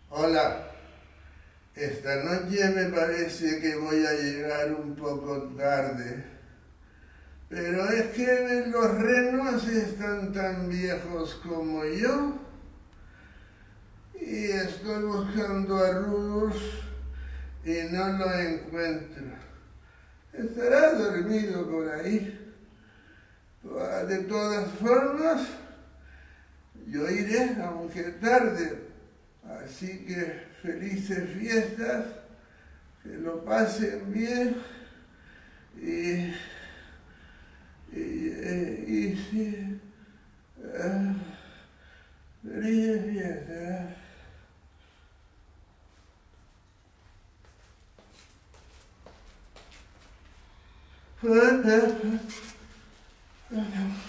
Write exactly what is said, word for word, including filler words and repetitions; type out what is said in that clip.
Hola, esta noche me parece que voy a llegar un poco tarde, pero es que los renos están tan viejos como yo y estoy buscando a Rudolf y no lo encuentro. Estará dormido por ahí. De todas formas, yo iré, aunque tarde. Así que felices fiestas, que lo pasen bien y, y, y, y sí, uh, felices fiestas.